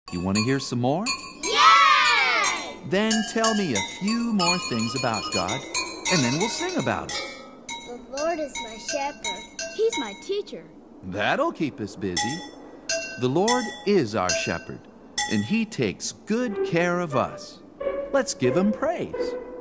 You want to hear some more? Yes! Then tell me a few more things about God, and then we'll sing about it. The Lord is my shepherd. He's my teacher. That'll keep us busy. The Lord is our shepherd, and He takes good care of us. Let's give Him praise.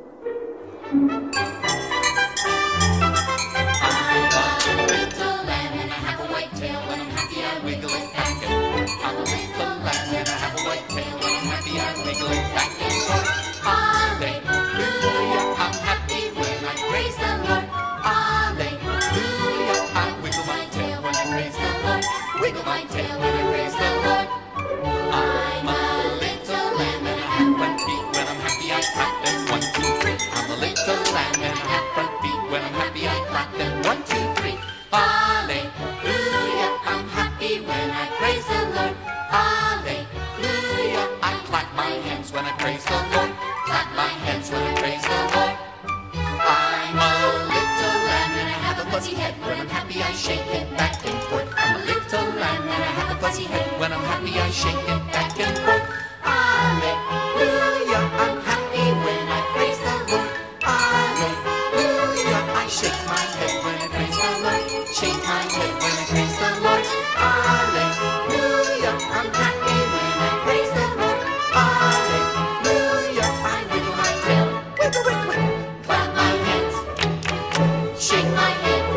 Wiggle my tail when I praise the Lord. I'm a little lamb and I have front feet. When I'm happy I clap them 1, 2, 3. I'm a little lamb and I have front feet. When I'm happy I clap them 1, 2, 3. Hallelujah, I'm happy when I praise the Lord. Hallelujah, I clap my hands when I praise the Lord. Clap my hands when I praise the Lord. I'm a little lamb and I have a fuzzy head. When I'm happy I shake it back and forth. I'm a little lamb and I have a fuzzy head. When I'm happy I shake it back and forth. Hallelujah, I'm happy when I praise the Lord. Hallelujah, I shake my head when I praise the Lord. Shake my head when I praise the Lord. Hallelujah, I'm happy when I praise the Lord. Hallelujah, I wiggle my tail. Wiggle, wiggle, wiggle. Clap my hands. Shake my head.